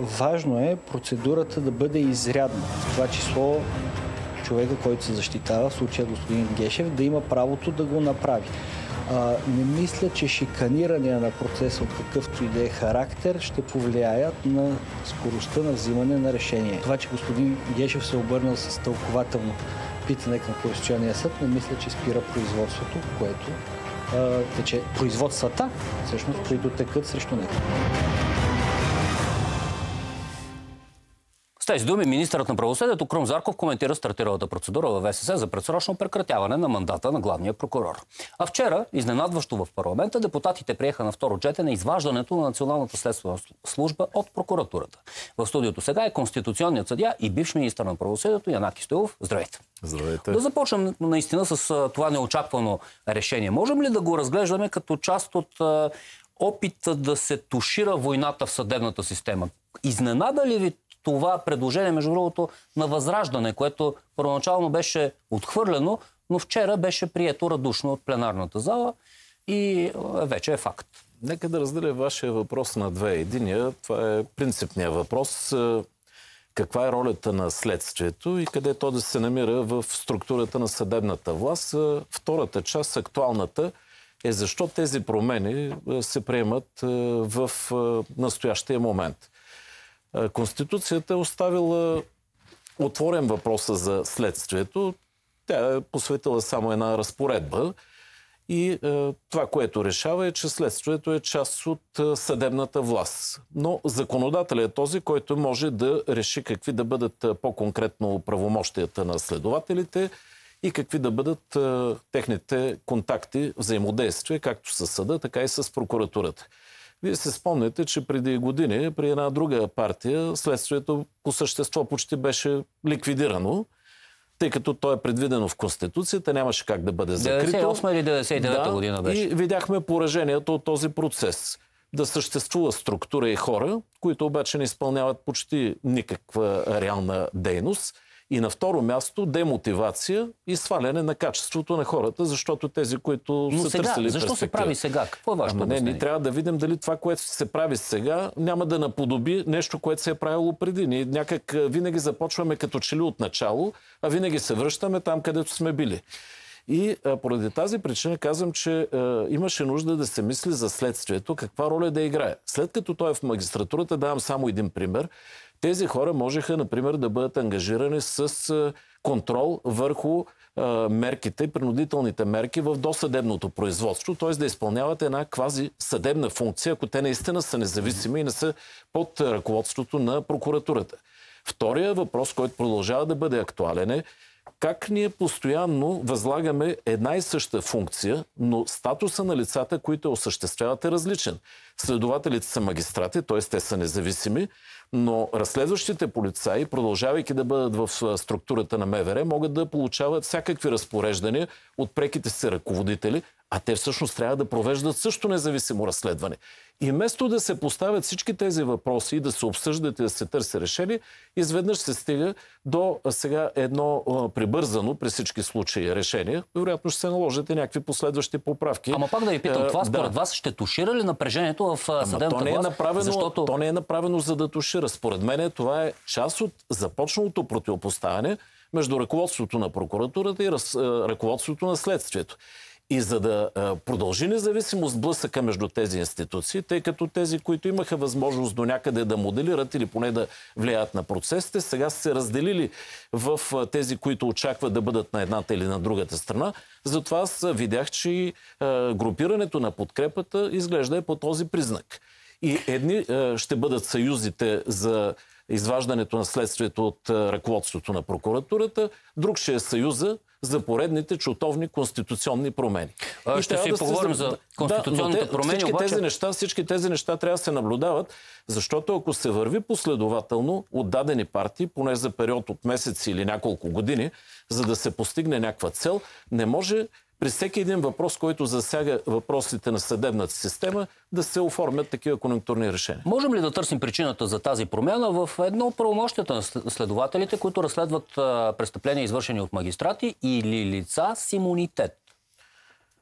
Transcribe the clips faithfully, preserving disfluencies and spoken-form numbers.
важно е процедурата да бъде изрядна. В това число човека, който се защитава, в случая господин Гешев, да има правото да го направи. А, не мисля, че шиканирания на процеса от какъвто и да е характер ще повлияят на скоростта на взимане на решение. Това, че господин Гешев се обърнал с тълкователно питане към Конституционния съд, не мисля, че спира производството, което а, тече. Производствата, всъщност, които текат срещу него. С тези думи министърът на правосъдието Крум Зарков коментира стартиралата процедура във ВСС за предсрочно прекратяване на мандата на главния прокурор. А вчера, изненадващо в парламента, депутатите приеха на второ четене изваждането на Националната следствена служба от прокуратурата. В студиото сега е конституционният съдия и бивш министър на правосъдието Янаки Стоилов. Здравейте! Здравейте! Да започнем наистина с това неочаквано решение. Можем ли да го разглеждаме като част от опита да се тушира войната в съдебната система? Изненада ли ви това предложение, между другото, на Възраждане, което първоначално беше отхвърлено, но вчера беше прието радушно от пленарната зала и вече е факт? Нека да разделя вашия въпрос на две. Единия, това е принципният въпрос. Каква е ролята на следствието и къде то да се намира в структурата на съдебната власт? Втората част, актуалната, е защо тези промени се приемат в настоящия момент. Конституцията е оставила отворен въпроса за следствието. Тя е посветила само една разпоредба и е, това, което решава е, че следствието е част от е, съдебната власт. Но законодателят е този, който може да реши какви да бъдат е, по-конкретно правомощията на следователите и какви да бъдат е, техните контакти, взаимодействия, както с съда, така и с прокуратурата. Вие се спомняте, че преди години при една друга партия следствието по същество почти беше ликвидирано, тъй като то е предвидено в Конституцията, нямаше как да бъде закрито. деветдесет и осма или деветдесет и девета да, година беше. И видяхме поражението от този процес. Да съществува структура и хора, които обаче не изпълняват почти никаква реална дейност. И на второ място демотивация и сваляне на качеството на хората, защото тези, които Но са сега, търсили защо перспектива. се прави сега? Какво е вашето Ама не, обяснение? ние трябва да видим дали това, което се прави сега, няма да наподоби нещо, което се е правило преди. Ние някак винаги започваме като че ли от начало, а винаги се връщаме там, където сме били. И а, поради тази причина казвам, че а, имаше нужда да се мисли за следствието, каква роля да играе. След като той е в магистратурата, давам само един пример, тези хора можеха, например, да бъдат ангажирани с а, контрол върху а, мерките, принудителните мерки в досъдебното производство, т.е. да изпълняват една квази съдебна функция, ако те наистина са независими и не са под ръководството на прокуратурата. Втория въпрос, който продължава да бъде актуален е как ние постоянно възлагаме една и съща функция, но статуса на лицата, които осъществяват, е различен. Следователите са магистрати, т.е. те са независими, но разследващите полицаи, продължавайки да бъдат в структурата на МВР, могат да получават всякакви разпореждания от преките си ръководители, а те всъщност трябва да провеждат също независимо разследване. И вместо да се поставят всички тези въпроси и да се обсъждат и да се търси решение, изведнъж се стига до сега едно а, прибързано при всички случаи решение. Вероятно ще се наложат и някакви последващи поправки. Ама пак да ви питам, това според да. вас ще тушира ли напрежението в съдебната то не е власт? Направено, Защото... То не е направено за да тушира. Според мен това е част от започналото противопоставяне между ръководството на прокуратурата и раз, ръководството на следствието. И за да а, продължи независимо сблъсъка между тези институции, тъй като тези, които имаха възможност до някъде да моделират или поне да влияят на процесите, сега са се разделили в а, тези, които очакват да бъдат на едната или на другата страна. Затова аз видях, че а, групирането на подкрепата изглежда е по този признак. И едни а, ще бъдат съюзите за изваждането на следствието от а, ръководството на прокуратурата, друг ще е съюза за поредните чутовни конституционни промени. А, ще си да поговорим се... за конституционните да, промени, всички обаче... Тези неща, всички тези неща трябва да се наблюдават, защото ако се върви последователно от дадени партии, поне за период от месеци или няколко години, за да се постигне някаква цел, не може при всеки един въпрос, който засяга въпросите на съдебната система, да се оформят такива конюнктурни решения. Можем ли да търсим причината за тази промяна в едно от правомощията на следователите, които разследват престъпления, извършени от магистрати или лица с имунитет?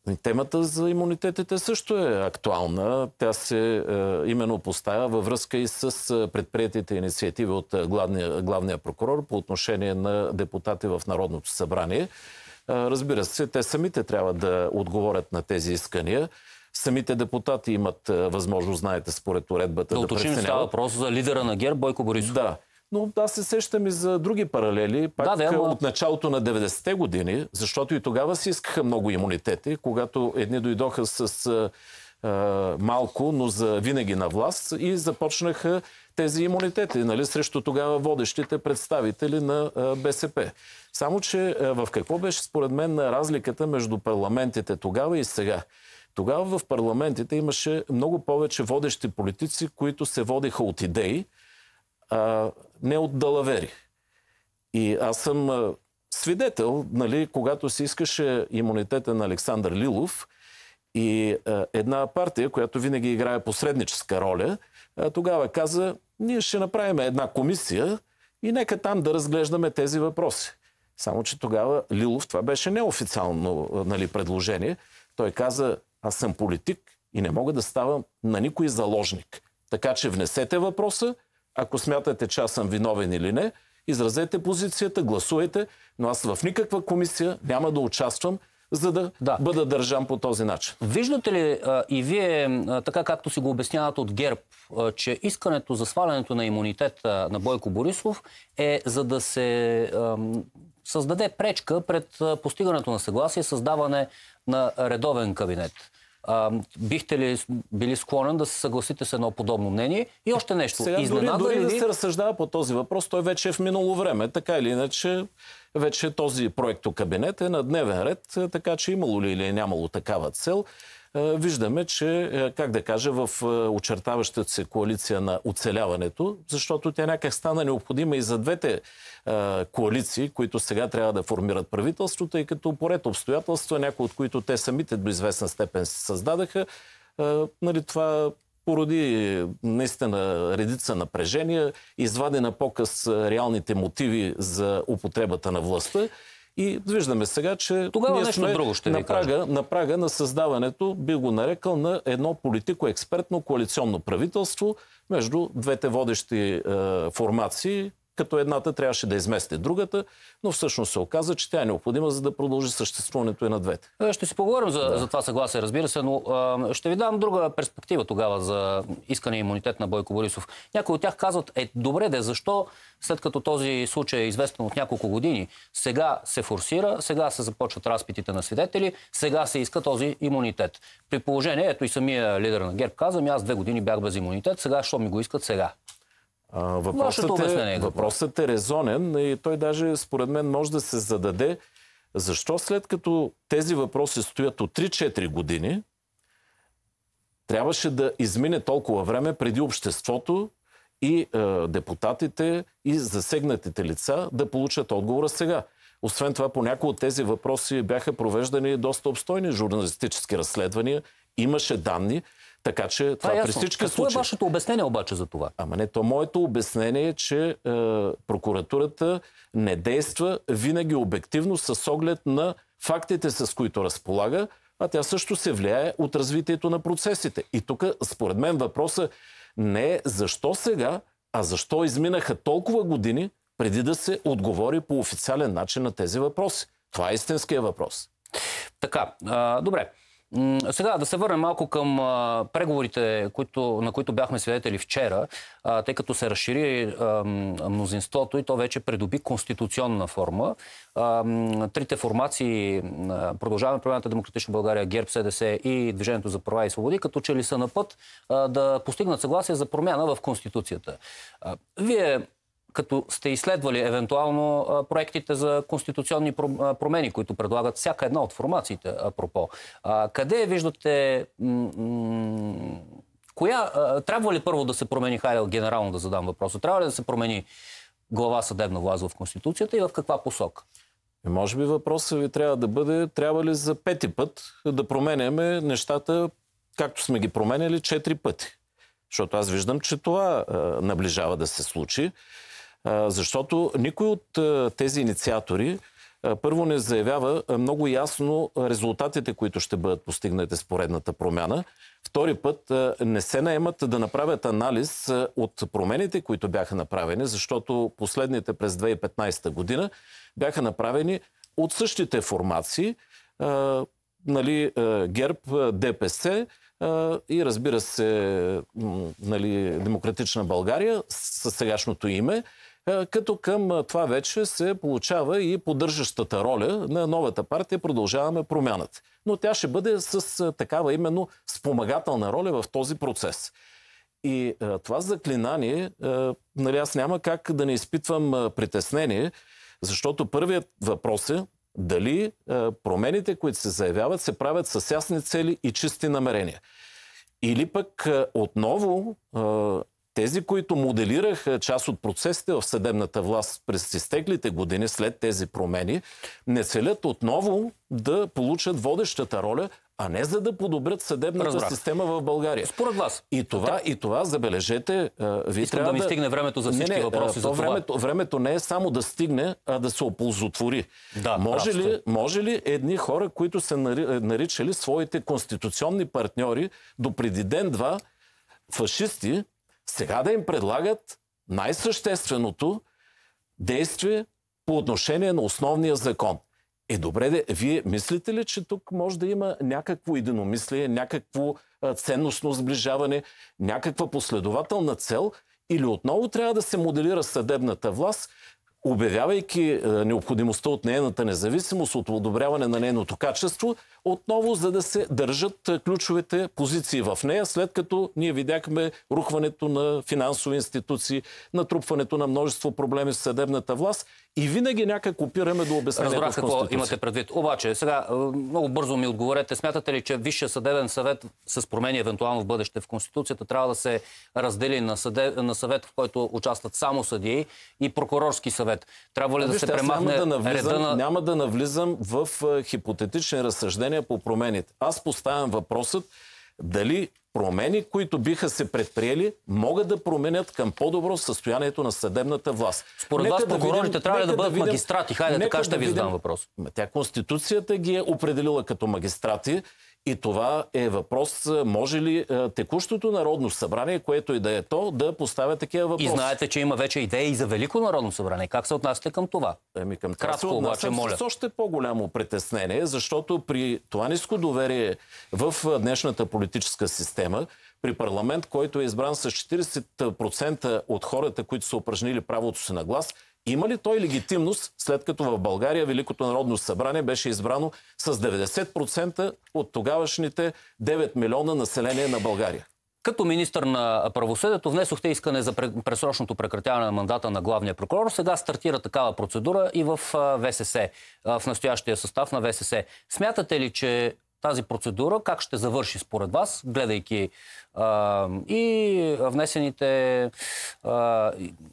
Темата за имунитетите също е актуална. Тя се е, именно поставя във връзка и с предприетите инициативи от главния, главния прокурор по отношение на депутати в Народното събрание. Е, разбира се, те самите трябва да отговорят на тези искания. Самите депутати имат възможност, знаете, според уредбата да, да уточним, преценяват. става въпрос за лидера на ГЕРБ Бойко Борисов. Да. Но аз се сещам и за други паралели, пак да, да, ама... от началото на деветдесетте години, защото и тогава си искаха много имунитети, когато едни дойдоха с а, малко, но за винаги на власт и започнаха тези имунитети, нали, срещу тогава водещите представители на а, БСП. Само, че а, в какво беше според мен разликата между парламентите тогава и сега? Тогава в парламентите имаше много повече водещи политици, които се водиха от идеи, а не от далавери. И аз съм а, свидетел, нали, когато се искаше имунитета на Александър Лилов и а, една партия, която винаги играе посредническа роля, а, тогава каза, ние ще направим една комисия и нека там да разглеждаме тези въпроси. Само, че тогава Лилов, това беше неофициално, нали, предложение, той каза, аз съм политик и не мога да ставам на никой заложник. Така че внесете въпроса, ако смятате, че аз съм виновен или не, изразете позицията, гласуйте, но аз в никаква комисия няма да участвам, за да, да. бъда държан по този начин. Виждате ли а, и вие, а, така както си го обясняват от ГЕРБ, а, че искането за свалянето на имунитет а, на Бойко Борисов е за да се а, създаде пречка пред а, постигането на съгласие, създаване на редовен кабинет? А, бихте ли били склонен да се съгласите с едно подобно мнение? И още нещо. Сега, Изненада дори, дори ли... да се разсъждава по този въпрос, той вече е в минало време. Така или иначе, вече този проектокабинет е на дневен ред, така че имало ли или е нямало такава цел. Виждаме, че, как да кажа, в очертаващата се коалиция на оцеляването, защото тя някак стана необходима и за двете коалиции, които сега трябва да формират правителството, и като поред обстоятелства, някои от които те самите до известна степен се създадаха, нали, това породи наистина редица напрежения, извади на показ реалните мотиви за употребата на властта. И виждаме сега, че тогава ние нещо сме друго ще на, ви прага, на прага на създаването, би го нарекал, на едно политико-експертно коалиционно правителство между двете водещи е, формации, като едната трябваше да измести другата, но всъщност се оказа, че тя е необходима, за да продължи съществуването и на двете. Ще си поговорим за, да. за това съгласие, разбира се, но а, ще ви дам друга перспектива тогава за искане имунитет на Бойко Борисов. Някои от тях казват, е добре де, защо след като този случай е известен от няколко години, сега се форсира, сега се започват разпитите на свидетели, сега се иска този имунитет. При положение, ето и самия лидер на ГЕРБ каза, аз две години бях без имунитет, сега що ми го искат сега? А, въпросът, е, въпросът е резонен и той даже според мен може да се зададе защо след като тези въпроси стоят от три-четири години, трябваше да измине толкова време преди обществото и е, депутатите и засегнатите лица да получат отговора сега. Освен това, по някои от тези въпроси бяха провеждани доста обстойни журналистически разследвания, имаше данни, така че това, това при всички Какво случаи... е вашето обяснение обаче за това? Ама не, то моето обяснение е, че е, прокуратурата не действа винаги обективно с оглед на фактите, с които разполага, а тя също се влияе от развитието на процесите. И тук, според мен, въпросът не е защо сега, а защо изминаха толкова години преди да се отговори по официален начин на тези въпроси. Това е истинския въпрос. Така, а, добре. Сега да се върнем малко към а, преговорите, които, на които бяхме свидетели вчера, а, тъй като се разшири а, мнозинството и то вече придоби конституционна форма. А, трите формации, а, Продължаваме Промяната, Демократична България, ГЕРБ, СДС и Движението за права и свободи, като че ли са на път а, да постигнат съгласие за промяна в Конституцията. А, вие като сте изследвали евентуално а, проектите за конституционни промени, които предлагат всяка една от формациите, апропо. А, къде виждате... коя... А, трябва ли първо да се промени, хайде генерално да задам въпроса, трябва ли да се промени глава съдебна власт в Конституцията и в каква посока? Може би въпросът ви трябва да бъде, трябва ли за пети път да променяме нещата, както сме ги променяли четири пъти. Защото аз виждам, че това а, наближава да се случи. Защото никой от тези инициатори първо не заявява много ясно резултатите, които ще бъдат постигнати с поредната промяна. Втори път не се наемат да направят анализ от промените, които бяха направени, защото последните през две хиляди и петнадесета година бяха направени от същите формации, нали, ГЕРБ, ДПС и разбира се, нали, Демократична България със сегашното име, като към това вече се получава и поддържащата роля на новата партия Продължаваме промяната. Но тя ще бъде с такава именно спомагателна роля в този процес. И това заклинание, нали, аз няма как да не изпитвам притеснение, защото първият въпрос е дали промените, които се заявяват, се правят с ясни цели и чисти намерения. Или пък отново тези, които моделираха част от процесите в съдебната власт през изтеклите години след тези промени, не целят отново да получат водещата роля, а не за да подобрят съдебната Разбрах. система в България. Според вас. И това, и това забележете, ви Искам трябва да ми стигне времето за всички не, не, въпроси за времето, това. Времето не е само да стигне, а да се оползотвори. Да, може, ли, може ли едни хора, които са наричали своите конституционни партньори до преди ден-два фашисти, сега да им предлагат най-същественото действие по отношение на основния закон? Е, добре, де, вие мислите ли, че тук може да има някакво единомислие, някакво а, ценностно сближаване, някаква последователна цел, или отново трябва да се моделира съдебната власт, обявявайки а, необходимостта от нейната независимост, от одобряване на нейното качество, отново за да се държат а, ключовите позиции в нея, след като ние видяхме рухването на финансови институции, натрупването на множество проблеми с съдебната власт и винаги някак опираме до обяснението в Разбрах какво Конституция. имате предвид. Обаче, сега много бързо ми отговорете. Смятате ли, че Висшия съдебен съвет с промени евентуално в бъдеще в Конституцията трябва да се раздели на, съдеб... на съвет, в който участват само съдии и прокурорски съвет? Трябва ли да Вижте, се аз премахне няма да навлизам, реда на... няма да навлизам в а, хипотетични разсъждения по промените. Аз поставям въпросът дали промени, които биха се предприели, могат да променят към по-добро състоянието на съдебната власт. Според Нека вас да прокурорите видим, трябва ли да нека бъдат видим, магистрати? Хайде, нека така ще да ви видим. задам въпрос. Тя Конституцията ги е определила като магистрати и това е въпрос, може ли текущото Народно събрание, което и да е то, да поставя такива въпроси. И знаете, че има вече идеи и за Велико Народно събрание. Как се отнасяте към това? Еми, към Кратко, обаче, моля. С още по-голямо притеснение, защото при това ниско доверие в днешната политическа система, при парламент, който е избран с четиридесет процента от хората, които са упражнили правото си на глас, има ли той легитимност, след като в България Великото Народно събрание беше избрано с деветдесет процента от тогавашните девет милиона население на България? Като министър на правосъдието внесохте искане за предсрочното прекратяване на мандата на главния прокурор. Сега стартира такава процедура и в ВСС, в настоящия състав на ВСС. Смятате ли, че тази процедура как ще завърши според вас, гледайки а, и внесените а,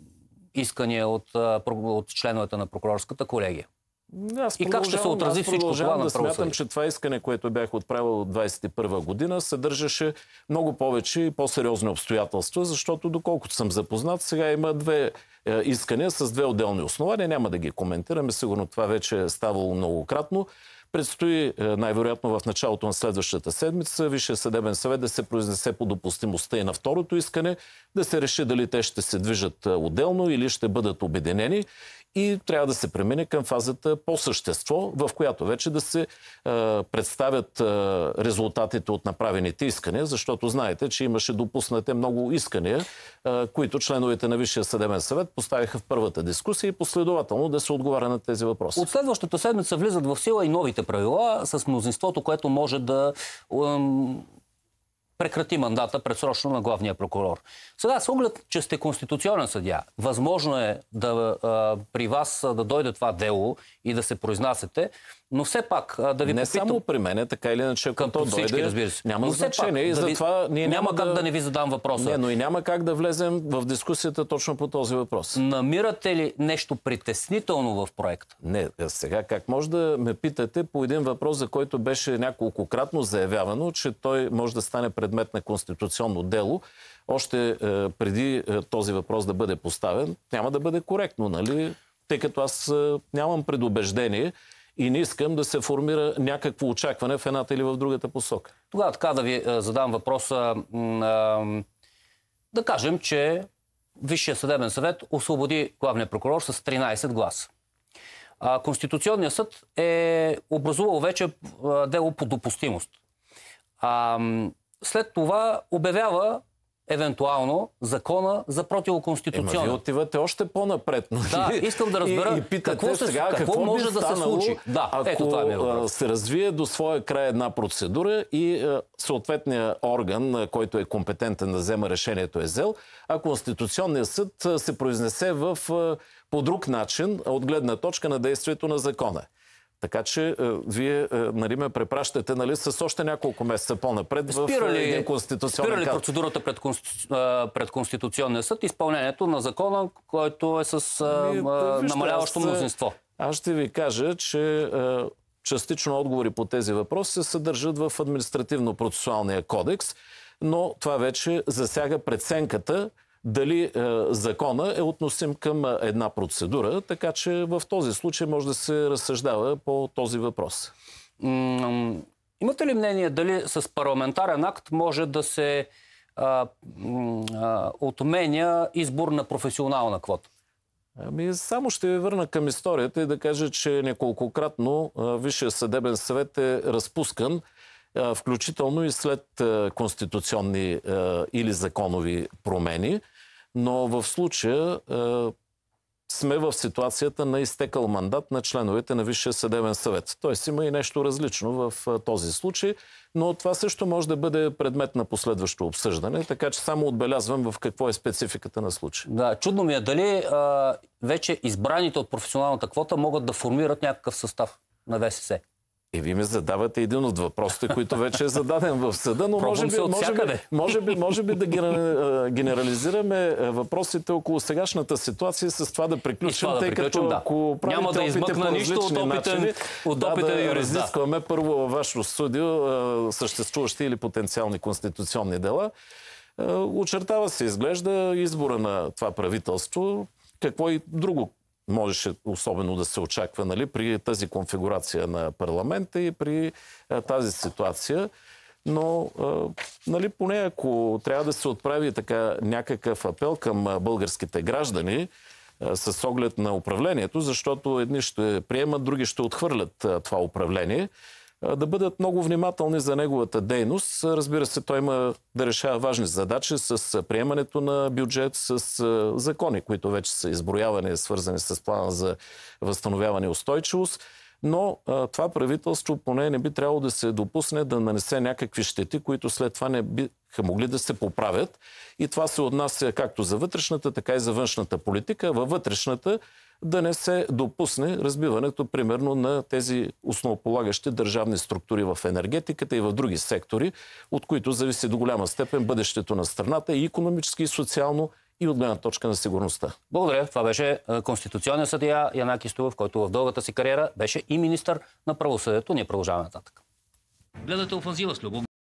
искания от, от членовете на прокурорската колегия? Аз и как ще се отрази всичко това на да смятам, правосъдие? че това искане, което бях отправил от двадесет и първа година, съдържаше много повече и по-сериозни обстоятелства, защото доколкото съм запознат, сега има две е, искания с две отделни основания. Няма да ги коментираме, сигурно това вече е ставало многократно. Предстои най-вероятно в началото на следващата седмица Висшия съдебен съвет да се произнесе по допустимостта и на второто искане, да се реши дали те ще се движат отделно или ще бъдат обединени. И трябва да се премине към фазата по същество, в която вече да се е, представят е, резултатите от направените искания, защото знаете, че имаше допуснате много искания, е, които членовете на Висшия съдебен съвет поставиха в първата дискусия и последователно да се отговаря на тези въпроси. От следващата седмица влизат в сила и новите правила с мнозинството, което може да ем, прекрати мандата предсрочно на главния прокурор. Сега, с оглед, че сте конституционен съдия, възможно е да а, при вас да дойде това дело и да се произнасяте, но все пак да ви не попитам... само при мен, така или иначе, ако то всички, дойде, разбира се. няма но значение. И да ви... затова ние няма няма как да... да не ви задам въпроса. Не, но и няма как да влезем в дискусията точно по този въпрос. Намирате ли нещо притеснително в проекта? Не, сега как може да ме питате по един въпрос, за който беше няколкократно заявявано, че той може да стане предмет на конституционно дело, още е, преди е, този въпрос да бъде поставен, няма да бъде коректно, нали? тъй като аз нямам предубеждение и не искам да се формира някакво очакване в едната или в другата посока. Тогава така да ви задам въпроса. Да кажем, че Висшия съдебен съвет освободи главния прокурор с тринайсет гласа. Конституционният съд е образувал вече дело по допустимост. След това обявява евентуално закона за противоконституционен. Ема, вие отивате още по-напред. Но да, искам да разбера и, и питате какво, се, сега, какво, какво може да се случи. Да, ако ето това ми е въпрос. се развие до своя край една процедура и съответният орган, който е компетентен да взема решението, е взел, а Конституционният съд се произнесе в, по друг начин от гледна точка на действието на закона. Така че е, вие е, нали, ме препращате нали, с още няколко месеца по-напред в ли, един конституционен спира ли процедурата пред, конститу... пред Конституционния съд изпълнението на закона, който е с Ми, да, вижте, намаляващо аз, мнозинство? Аз ще ви кажа, че е, частично отговори по тези въпроси се съдържат в административно-процесуалния кодекс, но това вече засяга преценката дали е, закона е относим към една процедура, така че в този случай може да се разсъждава по този въпрос. М- имате ли мнение дали с парламентарен акт може да се а, а, отменя избор на професионална квота? Ами, само ще ви върна към историята и да кажа, че неколкократно Висшия съдебен съвет е разпускан, включително и след конституционни или законови промени. Но в случая е, сме в ситуацията на изтекал мандат на членовете на Висшия съдебен съвет. Тоест има и нещо различно в е, този случай, но това също може да бъде предмет на последващо обсъждане, така че само отбелязвам в какво е спецификата на случая. Да, чудно ми е дали е, вече избраните от професионалната квота могат да формират някакъв състав на ВСС. И вие ми задавате един от въпросите, които вече е зададен в съда, но може би, може, би, може, би, може би да генерализираме въпросите около сегашната ситуация с това да приключим, да тъй приключим, като да. ако правите няма да измъкна нищо от опитен, от да, опитен да юрист. Да, разискваме първо във вашето студио съществуващи или потенциални конституционни дела. Очертава се, изглежда, избора на това правителство. Какво и друго можеше особено да се очаква нали, при тази конфигурация на парламента и при а, тази ситуация. Но а, нали, поне ако трябва да се отправи така някакъв апел към а, българските граждани а, с оглед на управлението, защото едни ще приемат, други ще отхвърлят а, това управление, да бъдат много внимателни за неговата дейност. Разбира се, той има да решава важни задачи с приемането на бюджет, с закони, които вече са изброявани, свързани с плана за възстановяване и устойчивост. Но това правителство поне не би трябвало да се допусне да нанесе някакви щети, които след това не биха могли да се поправят. И това се отнася както за вътрешната, така и за външната политика. Във вътрешната да не се допусне разбиването, примерно, на тези основополагащи държавни структури в енергетиката и в други сектори, от които зависи до голяма степен бъдещето на страната и икономически, и социално, и от гледна точка на сигурността. Благодаря. Това беше конституционният съдия Янаки Стоилов, който в дългата си кариера беше и министър на правосъдието. Ние продължаваме нататък. Гледате Офанзива с Любомир